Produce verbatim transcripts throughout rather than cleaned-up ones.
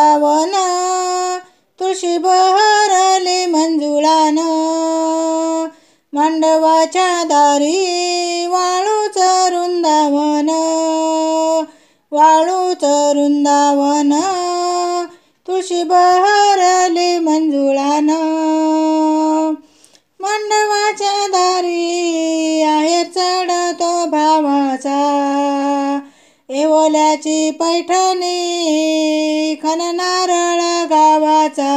वृंदावन तुळशी बहरली मंजुळान मांडवाच्या दारी वाळूच वृंदावन वाळूच वृंदावन तुळशी बहरली मंजुळान मांडवाच्या दारी आहेर चढतो भावाचा येवल्याची पैठणी खण नारळ गावाचा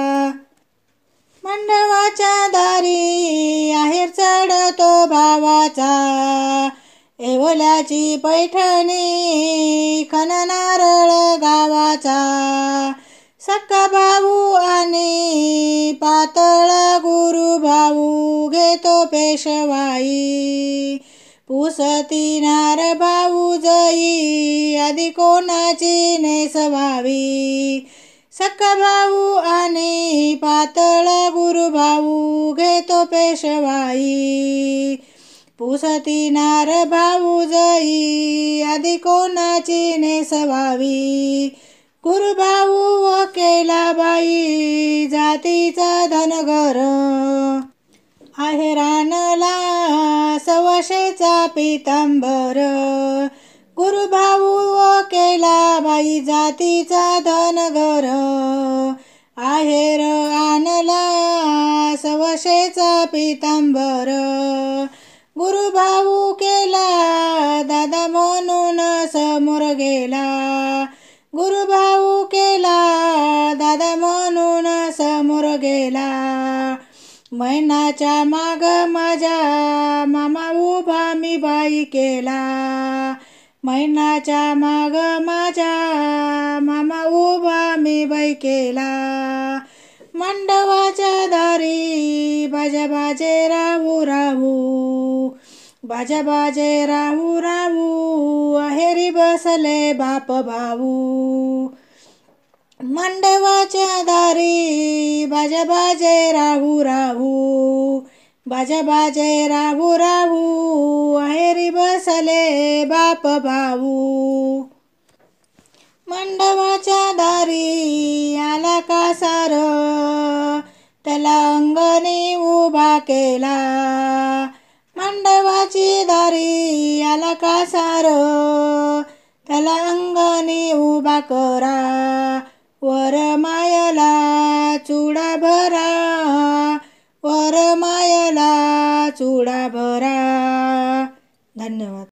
मांडवाच्या दारी आहेर चढतो भावाचा येवल्याची पैठणी खण नारळ गावाचा सक्का भाऊ आणि पातळ गुरु भाऊ घेतो पेशवाई पुसती नार भाऊ जई आधी कोणाची नेसवावी सक्का भाऊ आणि पातळ गुरु भाऊ घेतो पेशवाई पुसती नार भाऊ जई आधी कोणाची नेसवावी गुरु भाऊ केला बाई जातीचा धनगर आहेरानला सवशेचा पितांबर गुरु भाऊ केला बाई जातीचा धनगर आहेर आणला सवशेचा पितांबर गुरु भाऊ केला दादा म्हणून समोर गेला गुरु भाऊ केला दादा म्हणून समोर गेला मैनाच्या माग माझ्या मामा उभा मी बाई केला मैनाच्या माग माझ्या मामा उभा मी बाई केला मांडवाच्या दारी बाजा बाजे राहू राहू बाजा बाजे राहू राहू आहेरी बसले बाप भाऊ मांडवाच्या दारी बाजा बाजे राहू राहू बाजा बाजे राहू राहू आहेरी बसले बाप भाऊ मांडवाच्या दारी आला कासार त्याला अंगणी उभा केला मांडवाची दारी आला कासार त्याला अंगणी उभा करा वर मायला चुडा भरा वर मायला चुडा भरा. धन्यवाद.